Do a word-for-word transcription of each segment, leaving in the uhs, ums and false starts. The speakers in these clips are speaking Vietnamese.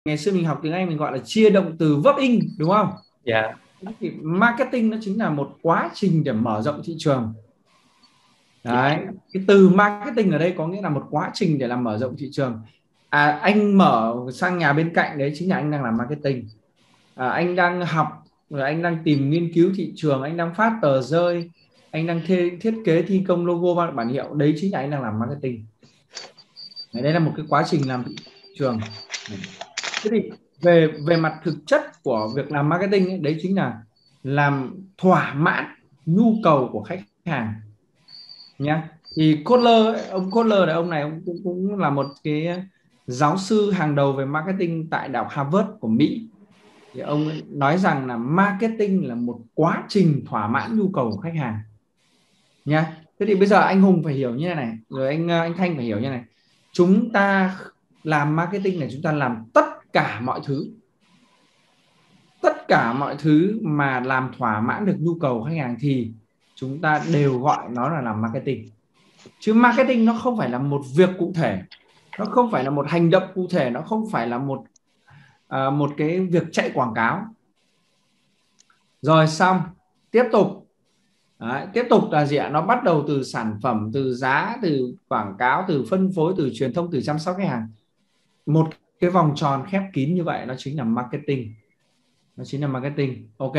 ngày xưa mình học tiếng Anh mình gọi là chia động từ verb in, đúng không? Dạ. Thì marketing nó chính là một quá trình để mở rộng thị trường. Đấy, cái từ marketing ở đây có nghĩa là một quá trình để làm mở rộng thị trường. À, anh mở sang nhà bên cạnh đấy chính là anh đang làm marketing. À, anh đang học, rồi anh đang tìm nghiên cứu thị trường, anh đang phát tờ rơi, anh đang thê, thiết kế thi công logo bản hiệu, đấy chính là anh đang làm marketing. Đấy, đây là một cái quá trình làm thị trường. Thế thì về về mặt thực chất của việc làm marketing ấy, đấy chính là làm thỏa mãn nhu cầu của khách hàng nhá. Thì Kotler ấy, ông Kotler là ông này ông cũng, cũng là một cái giáo sư hàng đầu về marketing tại đại học Harvard của Mỹ. Thì ông ấy nói rằng là marketing là một quá trình thỏa mãn nhu cầu của khách hàng nha. Thế thì bây giờ anh Hùng phải hiểu như thế này, rồi anh anh Thanh phải hiểu như thế này. Chúng ta làm marketing này, chúng ta làm tất cả mọi thứ, tất cả mọi thứ mà làm thỏa mãn được nhu cầu của khách hàng thì chúng ta đều gọi nó là làm marketing. Chứ marketing nó không phải là một việc cụ thể, nó không phải là một hành động cụ thể, nó không phải là một à, một cái việc chạy quảng cáo. Rồi xong, tiếp tục. Đấy, tiếp tục là gì ạ? Nó bắt đầu từ sản phẩm, từ giá, từ quảng cáo, từ phân phối, từ truyền thông, từ chăm sóc khách hàng. Một cái vòng tròn khép kín như vậy nó chính là marketing. Nó chính là marketing. Ok.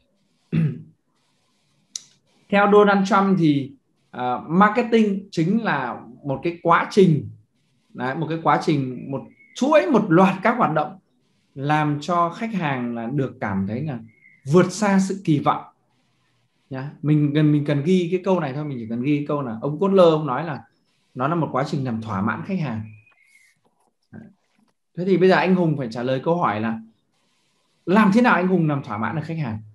Theo Donald Trump thì uh, marketing chính là một cái quá trình, đấy, một cái quá trình, một chuỗi, một loạt các hoạt động làm cho khách hàng là được cảm thấy là vượt xa sự kỳ vọng. Nhá. Mình cần mình cần ghi cái câu này thôi, mình chỉ cần ghi cái câu là ông Kotler ông nói là nó là một quá trình làm thỏa mãn khách hàng. Thế thì bây giờ anh Hùng phải trả lời câu hỏi là làm thế nào anh Hùng làm thỏa mãn được khách hàng?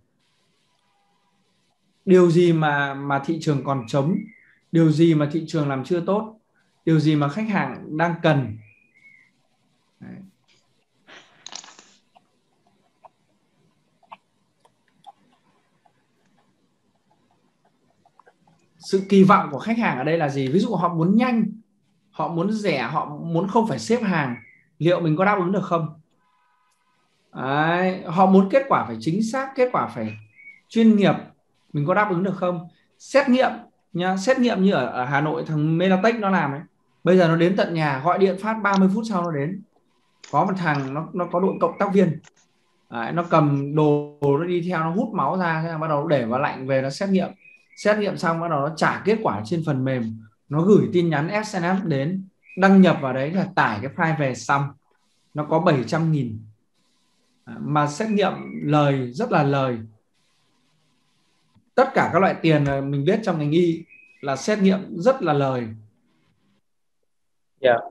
Điều gì mà mà thị trường còn trống? Điều gì mà thị trường làm chưa tốt? Điều gì mà khách hàng đang cần? Đấy. Sự kỳ vọng của khách hàng ở đây là gì? Ví dụ họ muốn nhanh, họ muốn rẻ, họ muốn không phải xếp hàng, liệu mình có đáp ứng được không? Đấy. Họ muốn kết quả phải chính xác, kết quả phải chuyên nghiệp, mình có đáp ứng được không? Xét nghiệm nhá, xét nghiệm như ở, ở Hà Nội thằng Melatech nó làm ấy, bây giờ nó đến tận nhà, gọi điện phát ba mươi phút sau nó đến. Có một thằng nó nó có đội cộng tác viên. Đấy, nó cầm đồ nó đi theo, nó hút máu ra, thế là bắt đầu nó để vào lạnh về nó xét nghiệm. Xét nghiệm xong bắt đầu nó trả kết quả trên phần mềm, nó gửi tin nhắn ét em ét đến, đăng nhập vào đấy là tải cái file về xong. Nó có bảy trăm nghìn mà xét nghiệm lời, rất là lời. Tất cả các loại tiền mình biết trong ngành y là xét nghiệm rất là lời. Yeah.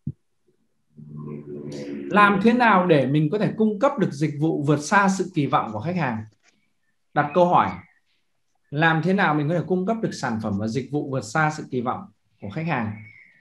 Làm thế nào để mình có thể cung cấp được dịch vụ vượt xa sự kỳ vọng của khách hàng? Đặt câu hỏi, làm thế nào mình có thể cung cấp được sản phẩm và dịch vụ vượt xa sự kỳ vọng của khách hàng?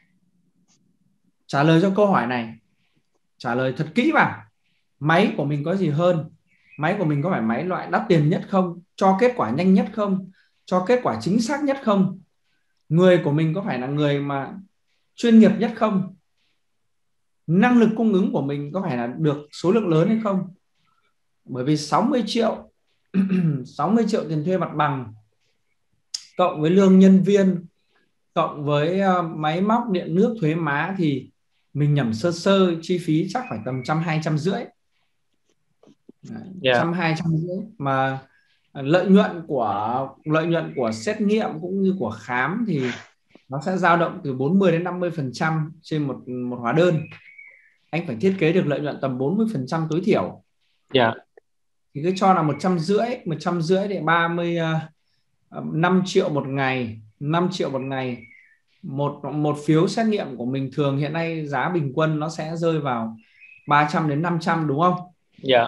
Trả lời cho câu hỏi này, trả lời thật kỹ vào. Máy của mình có gì hơn? Máy của mình có phải máy loại đắt tiền nhất không? Cho kết quả nhanh nhất không? Cho kết quả chính xác nhất không? Người của mình có phải là người mà chuyên nghiệp nhất không? Năng lực cung ứng của mình có phải là được số lượng lớn hay không? Bởi vì sáu mươi triệu sáu mươi triệu tiền thuê mặt bằng cộng với lương nhân viên cộng với máy móc điện nước thuế má thì mình nhẩm sơ sơ chi phí chắc phải tầm trăm hai trăm rưỡi. Yeah. Trăm hai trăm rưỡi mà lợi nhuận của lợi nhuận của xét nghiệm cũng như của khám thì nó sẽ dao động từ bốn mươi đến năm mươi phần trăm trên một một hóa đơn. Anh phải thiết kế được lợi nhuận tầm bốn mươi phần trăm tối thiểu. Yeah. Thì cứ cho là một trăm rưỡi, một trăm rưỡi để ba mươi, năm triệu một ngày, năm triệu một ngày. Một một phiếu xét nghiệm của mình thường hiện nay giá bình quân nó sẽ rơi vào ba trăm đến năm trăm, đúng không? Dạ.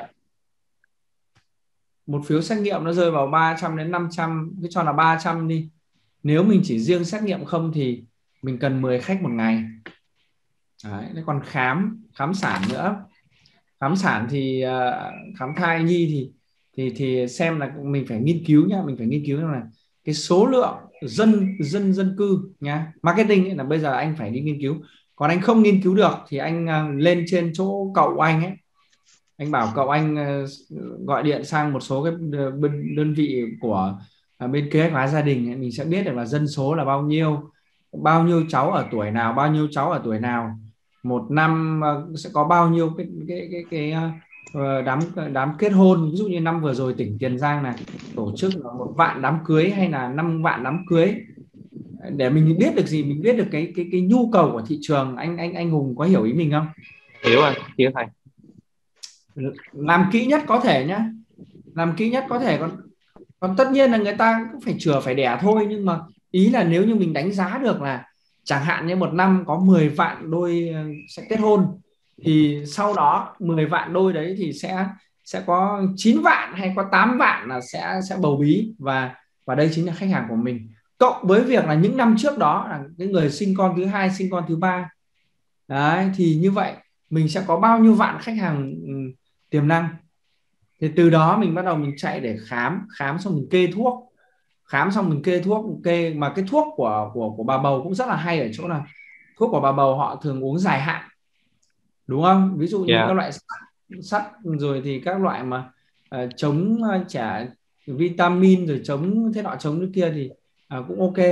Một phiếu xét nghiệm nó rơi vào ba trăm đến năm trăm, cứ cho là ba trăm đi. Nếu mình chỉ riêng xét nghiệm không thì mình cần mười khách một ngày. Đấy, còn khám khám sản nữa. Khám sản thì uh, khám thai nhi thì thì thì xem là mình phải nghiên cứu nhá, mình phải nghiên cứu là cái số lượng dân dân dân cư nhá. Marketing ấy là bây giờ anh phải đi nghiên cứu. Còn anh không nghiên cứu được thì anh uh, lên trên chỗ cậu anh ấy, anh bảo cậu anh ờ, gọi điện sang một số cái đơn, đơn vị của ờ, bên kế hoạch hóa gia đình ấy, mình sẽ biết được là dân số là bao nhiêu, bao nhiêu cháu ở tuổi nào, bao nhiêu cháu ở tuổi nào, một năm ờ, sẽ có bao nhiêu cái cái cái, cái ờ, đám đám kết hôn. Ví dụ như năm vừa rồi tỉnh Tiền Giang này tổ chức là một vạn đám cưới hay là năm vạn đám cưới, để mình biết được gì, mình biết được cái cái cái nhu cầu của thị trường. anh anh anh Hùng có hiểu ý mình không? Hiểu anh, hiểu thầy. Làm kỹ nhất có thể nhá, làm kỹ nhất có thể. Còn còn tất nhiên là người ta cũng phải chừa phải đẻ thôi, nhưng mà ý là nếu như mình đánh giá được là chẳng hạn như một năm có mười vạn đôi ờ, sẽ kết hôn, thì sau đó mười vạn đôi đấy thì sẽ sẽ có chín vạn hay có tám vạn là sẽ sẽ bầu bí, và và đây chính là khách hàng của mình. Cộng với việc là những năm trước đó là cái người sinh con thứ hai, sinh con thứ ba đấy, thì như vậy mình sẽ có bao nhiêu vạn khách hàng ừ, tiềm năng. Thì từ đó mình bắt đầu mình chạy để khám, khám xong mình kê thuốc, khám xong mình kê thuốc, kê mà cái thuốc của của của bà bầu cũng rất là hay ở chỗ là thuốc của bà bầu họ thường uống dài hạn, đúng không? Ví dụ như các Dạ. loại sắt, sắt rồi thì các loại mà uh, chống uh, trả vitamin, rồi chống thế nọ chống thế kia thì uh, cũng ok.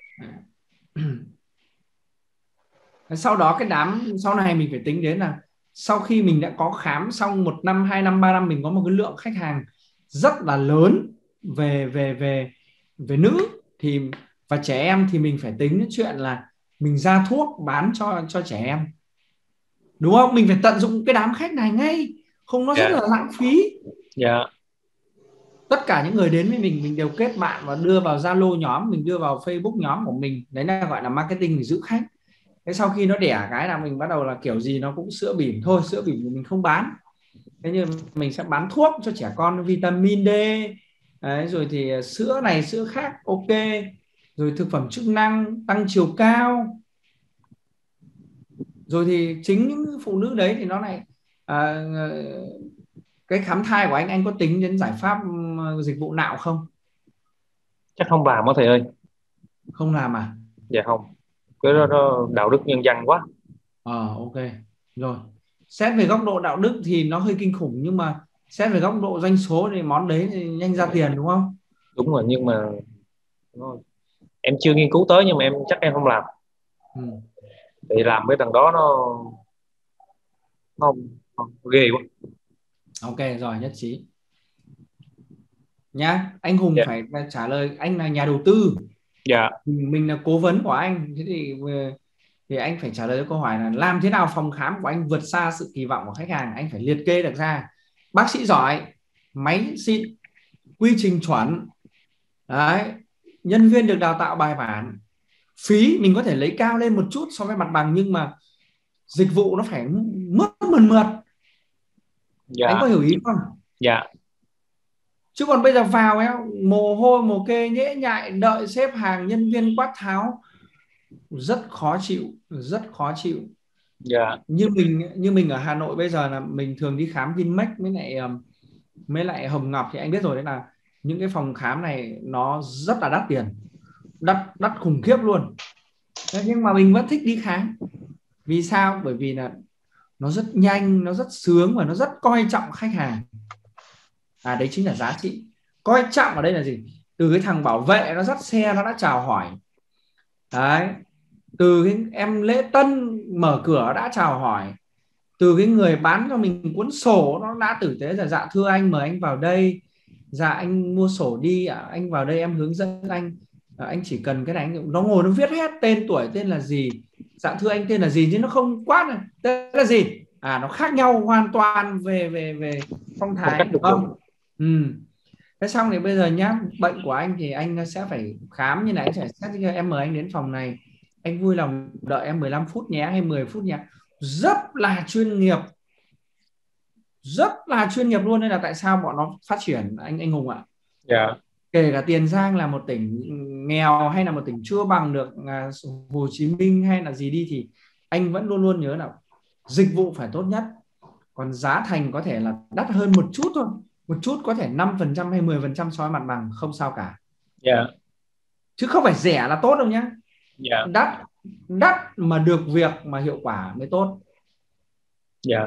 Sau đó cái đám sau này mình phải tính đến là sau khi mình đã có khám xong một năm, hai năm, ba năm, mình có một cái lượng khách hàng rất là lớn về về về về nữ thì và trẻ em, thì mình phải tính đến chuyện là mình ra thuốc bán cho cho trẻ em, đúng không? Mình phải tận dụng cái đám khách này ngay, không nó rất Dạ. là lãng phí. Dạ. Tất cả những người đến với mình mình đều kết bạn và đưa vào Zalo nhóm, mình đưa vào Facebook nhóm của mình, đấy là gọi là marketing để giữ khách. Thế sau khi nó đẻ cái là mình bắt đầu là kiểu gì nó cũng sữa bỉm thôi, sữa bỉm thì mình không bán. Thế nhưng mình sẽ bán thuốc cho trẻ con vitamin D đấy, rồi thì sữa này sữa khác ok, rồi thực phẩm chức năng tăng chiều cao, rồi thì chính những phụ nữ đấy thì nó lại à, cái khám thai của anh anh có tính đến giải pháp um, dịch vụ nạo không? Chắc không làm đó thầy ơi. Không làm à? Dạ không, cái đó, đó đạo đức nhân dân quá. Ờ ok rồi. Xét về góc độ đạo đức thì nó hơi kinh khủng, nhưng mà xét về góc độ doanh số thì món đấy thì nhanh ra tiền, đúng không? Đúng rồi, nhưng mà nó, em chưa nghiên cứu tới, nhưng mà em chắc em không làm. Ừ. Thì làm cái thằng đó nó không, không ghê quá. Ok rồi, nhất trí nhá. Anh Hùng Dạ. phải trả lời, anh là nhà đầu tư, Dạ. mình là cố vấn của anh, thế thì thì anh phải trả lời câu hỏi là làm thế nào phòng khám của anh vượt xa sự kỳ vọng của khách hàng. Anh phải liệt kê được ra bác sĩ giỏi, máy xịn, quy trình chuẩn đấy, nhân viên được đào tạo bài bản, phí mình có thể lấy cao lên một chút so với mặt bằng, nhưng mà dịch vụ nó phải mướt mượt mượt. Anh Dạ. có hiểu ý không? Dạ. Chứ còn bây giờ vào ấy, mồ hôi mồ kê nhễ nhại, đợi xếp hàng, nhân viên quát tháo, rất khó chịu, rất khó chịu. Dạ. Như mình như mình ở Hà Nội bây giờ là mình thường đi khám Vinmec với lại với lại Hồng Ngọc, thì anh biết rồi đấy, là những cái phòng khám này nó rất là đắt tiền, đắt đắt khủng khiếp luôn. Thế nhưng mà mình vẫn thích đi khám. Vì sao? Bởi vì là nó rất nhanh, nó rất sướng và nó rất coi trọng khách hàng. À đấy chính là giá trị. Coi trọng ở đây là gì? Từ cái thằng bảo vệ nó dắt xe nó đã chào hỏi đấy, từ cái em lễ tân mở cửa đã chào hỏi, từ cái người bán cho mình cuốn sổ nó đã tử tế, là dạ thưa anh mời anh vào đây, dạ anh mua sổ đi à, anh vào đây em hướng dẫn anh à, anh chỉ cần cái này. Nó ngồi nó viết hết tên tuổi, tên là gì, dạ thưa anh tên là gì, chứ nó không quát này tên là gì. À nó khác nhau hoàn toàn về về về phong Phong cách thái, đúng phục vụ. không? Ừ. Thế xong thì bây giờ nhá, bệnh của anh thì anh sẽ phải khám như này, anh sẽ xét cho em, mời anh đến phòng này, anh vui lòng đợi em mười lăm phút nhé hay mười phút nhé. Rất là chuyên nghiệp, rất là chuyên nghiệp luôn. Nên là tại sao bọn nó phát triển anh anh Hùng ạ. Dạ. Kể cả Tiền Giang là một tỉnh nghèo hay là một tỉnh chưa bằng được à, Hồ Chí Minh hay là gì đi, thì anh vẫn luôn luôn nhớ là dịch vụ phải tốt nhất, còn giá thành có thể là đắt hơn một chút thôi, một chút có thể năm phần trăm hay mười phần trăm so với mặt bằng, không sao cả, Dạ. chứ không phải rẻ là tốt đâu nhá. Dạ. Đắt, đắt mà được việc mà hiệu quả mới tốt. Dạ.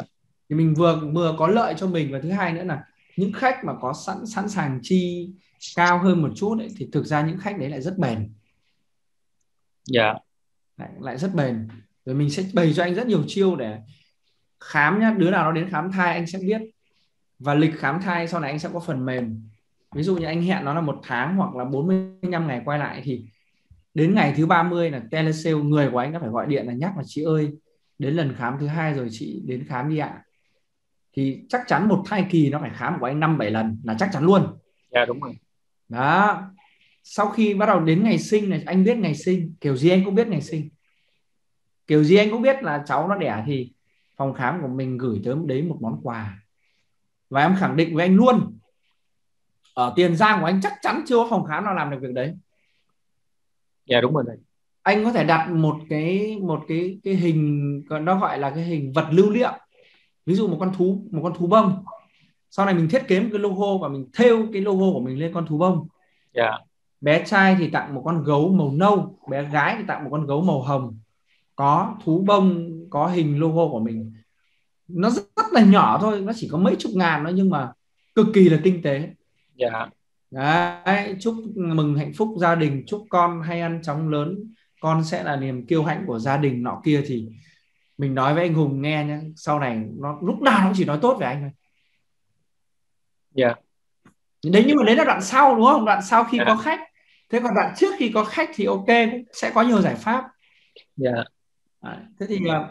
thì mình vừa vừa có lợi cho mình, và thứ hai nữa là những khách mà có sẵn sẵn sàng chi cao hơn một chút ấy, thì thực ra những khách đấy lại rất bền. Dạ. lại, lại rất bền. Rồi mình sẽ bày cho anh rất nhiều chiêu để khám nhá, đứa nào nó đến khám thai anh sẽ biết, và lịch khám thai sau này anh sẽ có phần mềm. Ví dụ như anh hẹn nó là một tháng hoặc là bốn mươi lăm ngày quay lại, thì đến ngày thứ ba mươi là telesale, người của anh đã phải gọi điện là nhắc là chị ơi đến lần khám thứ hai rồi, chị đến khám đi ạ. Thì chắc chắn một thai kỳ nó phải khám của anh năm bảy lần là chắc chắn luôn. Dạ đúng rồi. Đó, sau khi bắt đầu đến ngày sinh này, anh biết ngày sinh kiểu gì anh cũng biết ngày sinh, kiểu gì anh cũng biết là cháu nó đẻ, thì phòng khám của mình gửi tới đấy một món quà. Và em khẳng định với anh luôn, ở Tiền Giang của anh chắc chắn chưa có phòng khám nào làm được việc đấy. Dạ đúng rồi thầy. Anh có thể đặt một cái một cái cái hình, nó gọi là cái hình vật lưu niệm, ví dụ một con thú một con thú bông, sau này mình thiết kế một cái logo và mình thêu cái logo của mình lên con thú bông. Dạ. Bé trai thì tặng một con gấu màu nâu, bé gái thì tặng một con gấu màu hồng, có thú bông, có hình logo của mình. Nó rất, rất là nhỏ thôi, nó chỉ có mấy chục ngàn thôi, nhưng mà cực kỳ là tinh tế. Dạ. Đấy, chúc mừng hạnh phúc gia đình, chúc con hay ăn chóng lớn, con sẽ là niềm kiêu hãnh của gia đình nọ kia. Thì mình nói với anh Hùng nghe nhé, sau này nó lúc nào nó chỉ nói tốt về anh thôi. Dạ. Đấy, nhưng mà đấy là đoạn sau đúng không, đoạn sau khi Dạ. có khách. Thế còn đoạn trước khi có khách thì ok, cũng sẽ có nhiều giải pháp. Dạ. Đấy, thế thì uh,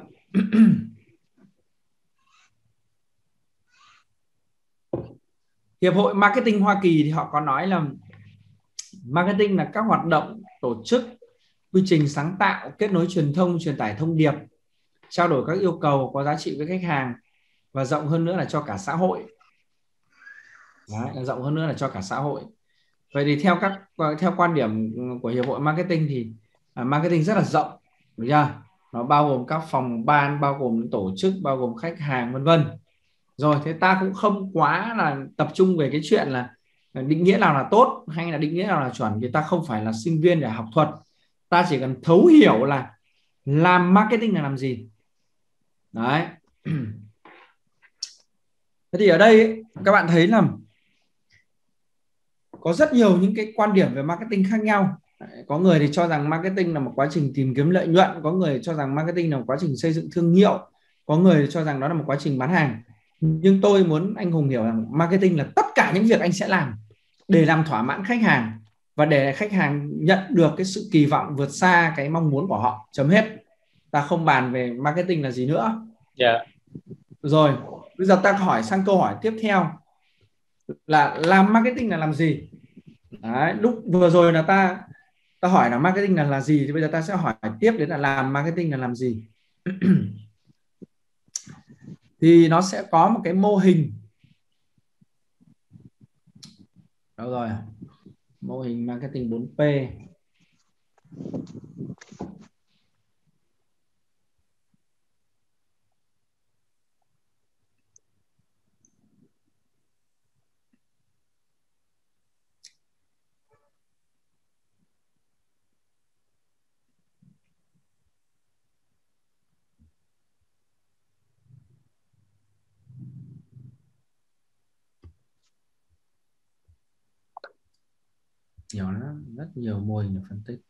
Hiệp hội Marketing Hoa Kỳ thì họ có nói là marketing là các hoạt động, tổ chức, quy trình sáng tạo, kết nối truyền thông, truyền tải thông điệp, trao đổi các yêu cầu có giá trị với khách hàng, và rộng hơn nữa là cho cả xã hội. Đấy, rộng hơn nữa là cho cả xã hội. Vậy thì theo các theo quan điểm của Hiệp hội Marketing thì uh, marketing rất là rộng, được chưa? Nó bao gồm các phòng ban, bao gồm tổ chức, bao gồm khách hàng, vân vân. Rồi, thế ta cũng không quá là tập trung về cái chuyện là định nghĩa nào là tốt hay là định nghĩa nào là chuẩn, vì ta không phải là sinh viên để học thuật. Ta chỉ cần thấu hiểu là làm marketing là làm gì. Đấy. Thế thì ở đây ấy, các bạn thấy là có rất nhiều những cái quan điểm về marketing khác nhau. Đấy, có người thì cho rằng marketing là một quá trình tìm kiếm lợi nhuận, có người cho rằng marketing là một quá trình xây dựng thương hiệu, có người cho rằng đó là một quá trình bán hàng. Nhưng tôi muốn anh Hùng hiểu rằng marketing là tất cả những việc anh sẽ làm để làm thỏa mãn khách hàng và để khách hàng nhận được cái sự kỳ vọng vượt xa cái mong muốn của họ, chấm hết. Ta không bàn về marketing là gì nữa. Dạ. Rồi, bây giờ ta hỏi sang câu hỏi tiếp theo là làm marketing là làm gì. Đấy, lúc vừa rồi là ta ta hỏi là marketing là là gì, thì bây giờ ta sẽ hỏi tiếp đến là làm marketing là làm gì. Thì nó sẽ có một cái mô hình. Đâu rồi, mô hình marketing bốn P. Nhiều lắm, rất nhiều mô hình để phân tích.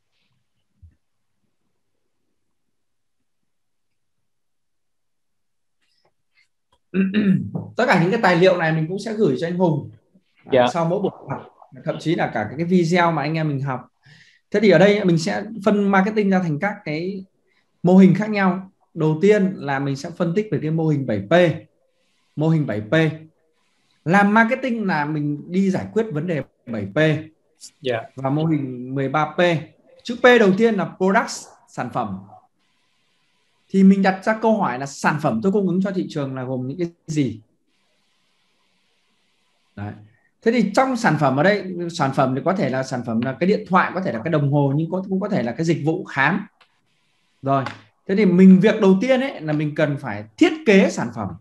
Tất cả những cái tài liệu này mình cũng sẽ gửi cho anh Hùng Dạ. sau mỗi buổi học, thậm chí là cả cái video mà anh em mình học. Thế thì ở đây mình sẽ phân marketing ra thành các cái mô hình khác nhau. Đầu tiên là mình sẽ phân tích về cái mô hình bảy P. Mô hình bảy P làm marketing là mình đi giải quyết vấn đề bảy P. Dạ. Và mô hình mười ba P, chữ P đầu tiên là products, sản phẩm. Thì mình đặt ra câu hỏi là sản phẩm tôi cung ứng cho thị trường là gồm những cái gì. Đấy. Thế thì trong sản phẩm ở đây, sản phẩm thì có thể là sản phẩm là cái điện thoại, có thể là cái đồng hồ, nhưng cũng có thể là cái dịch vụ khám. Rồi, thế thì mình việc đầu tiên ấy là mình cần phải thiết kế sản phẩm,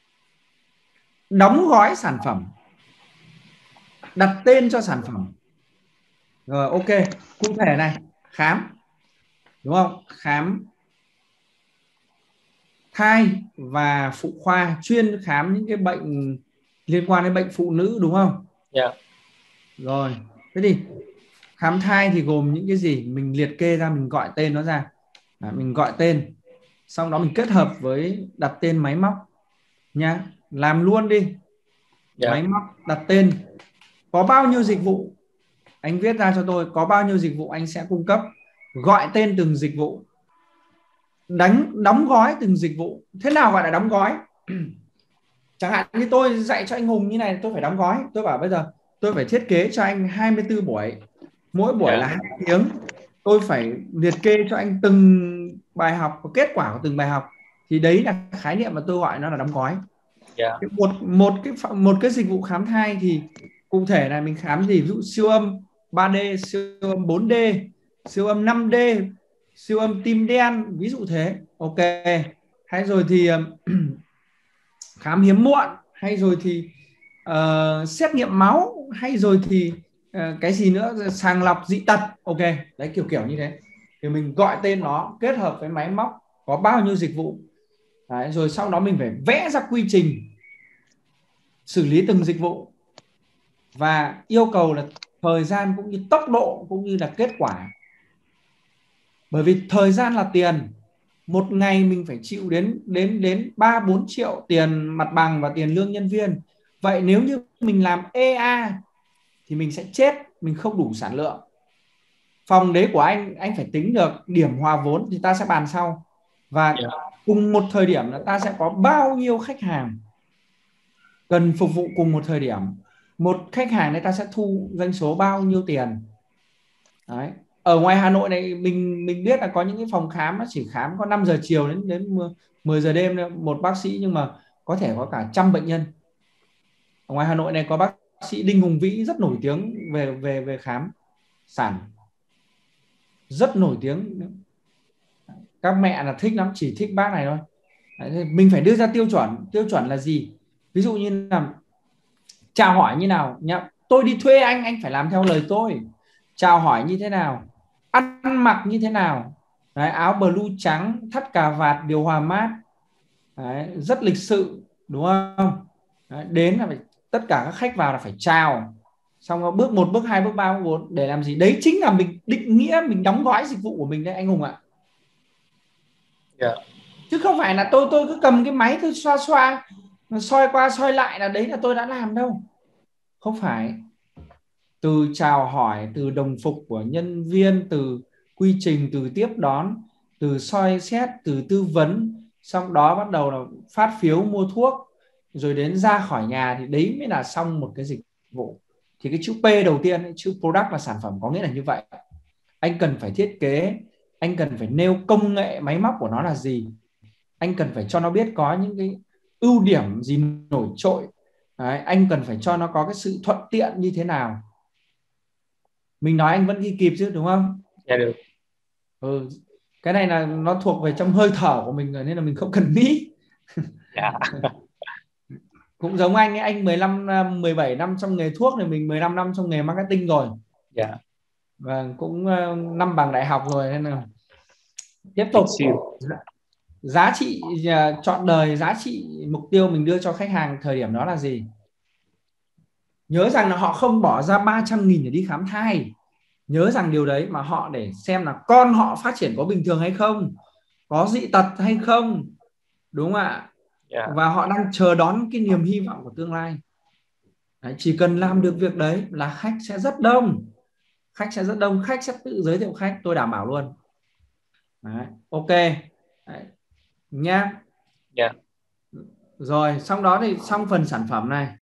đóng gói sản phẩm, đặt tên cho sản phẩm. Rồi, ok, cụ thể này, khám, đúng không? Khám thai và phụ khoa, chuyên khám những cái bệnh liên quan đến bệnh phụ nữ đúng không? Dạ. Rồi, thế thì khám thai thì gồm những cái gì? Mình liệt kê ra, mình gọi tên nó ra. À, mình gọi tên, xong đó mình kết hợp với đặt tên máy móc nha. Làm luôn đi. Dạ. Máy móc, đặt tên, có bao nhiêu dịch vụ, anh viết ra cho tôi, có bao nhiêu dịch vụ anh sẽ cung cấp, gọi tên từng dịch vụ, đánh đóng gói từng dịch vụ. Thế nào gọi là đóng gói? Chẳng hạn như tôi dạy cho anh Hùng như này, tôi phải đóng gói. Tôi bảo bây giờ tôi phải thiết kế cho anh hai mươi tư buổi, mỗi buổi Dạ. là hai tiếng. Tôi phải liệt kê cho anh từng bài học và kết quả của từng bài học. Thì đấy là khái niệm mà tôi gọi nó là đóng gói. Dạ. Một một cái một cái dịch vụ khám thai thì cụ thể là mình khám gì? Ví dụ siêu âm ba D, siêu âm bốn D, siêu âm năm D, siêu âm tim đen, ví dụ thế. Ok. Hay rồi thì khám hiếm muộn, hay rồi thì uh, xét nghiệm máu, hay rồi thì uh, cái gì nữa, sàng lọc dị tật. Ok, đấy, kiểu kiểu như thế. Thì mình gọi tên nó, kết hợp với máy móc, có bao nhiêu dịch vụ. Đấy, rồi sau đó mình phải vẽ ra quy trình xử lý từng dịch vụ, và yêu cầu là thời gian cũng như tốc độ cũng như là kết quả. Bởi vì thời gian là tiền, một ngày mình phải chịu đến đến đến ba bốn triệu tiền mặt bằng và tiền lương nhân viên. Vậy nếu như mình làm e a thì mình sẽ chết, mình không đủ sản lượng. Phòng đấy của anh anh phải tính được điểm hòa vốn, thì ta sẽ bàn sau. Và Dạ. cùng một thời điểm là ta sẽ có bao nhiêu khách hàng cần phục vụ cùng một thời điểm. Một khách hàng này ta sẽ thu doanh số bao nhiêu tiền. Đấy. Ở ngoài Hà Nội này mình mình biết là có những cái phòng khám nó chỉ khám có năm giờ chiều đến đến mười giờ đêm một bác sĩ, nhưng mà có thể có cả trăm bệnh nhân. Ở ngoài Hà Nội này có bác sĩ Đinh Hùng Vĩ rất nổi tiếng về về về khám sản, rất nổi tiếng. Các mẹ là thích lắm, chỉ thích bác này thôi. Đấy, mình phải đưa ra tiêu chuẩn. Tiêu chuẩn là gì? Ví dụ như là chào hỏi như nào nhá, tôi đi thuê anh anh phải làm theo lời tôi. Chào hỏi như thế nào, ăn mặc như thế nào. Đấy, áo blue trắng, thắt cà vạt, điều hòa mát. Đấy, rất lịch sự đúng không? Đấy, đến là phải, tất cả các khách vào là phải chào. Xong rồi bước một, bước hai, bước ba, bước bốn. Để làm gì? Đấy chính là mình định nghĩa mình đóng gói dịch vụ của mình đấy anh Hùng ạ. Dạ. Chứ không phải là tôi tôi cứ cầm cái máy tôi xoa xoa, soi qua soi lại là đấy là tôi đã làm đâu. Không phải. Từ chào hỏi, từ đồng phục của nhân viên, từ quy trình, từ tiếp đón, từ soi xét, từ tư vấn, xong đó bắt đầu là phát phiếu mua thuốc, rồi đến ra khỏi nhà, thì đấy mới là xong một cái dịch vụ. Thì cái chữ P đầu tiên, chữ product là sản phẩm, có nghĩa là như vậy. Anh cần phải thiết kế, anh cần phải nêu công nghệ máy móc của nó là gì, anh cần phải cho nó biết có những cái ưu điểm gì nổi trội. Đấy, anh cần phải cho nó có cái sự thuận tiện như thế nào. Mình nói anh vẫn ghi kịp chứ đúng không? Dạ được. Ừ. Cái này là nó thuộc về trong hơi thở của mình rồi, nên là mình không cần nghĩ. Dạ. Cũng giống anh ấy, anh mười lăm mười bảy năm trong nghề thuốc này, mình mười lăm năm trong nghề marketing rồi. Dạ. Và cũng năm bằng đại học rồi, nên là tiếp tục. Giá trị chọn đời, giá trị mục tiêu mình đưa cho khách hàng thời điểm đó là gì? Nhớ rằng là họ không bỏ ra ba trăm nghìn để đi khám thai. Nhớ rằng điều đấy, mà họ để xem là con họ phát triển có bình thường hay không, có dị tật hay không, đúng không ạ? Yeah. Và họ đang chờ đón cái niềm hy vọng của tương lai. Đấy, chỉ cần làm được việc đấy là khách sẽ rất đông. Khách sẽ rất đông, khách sẽ tự giới thiệu khách, tôi đảm bảo luôn. Đấy, ok. Đấy, nhá. Yeah. Rồi, xong đó thì xong phần sản phẩm này.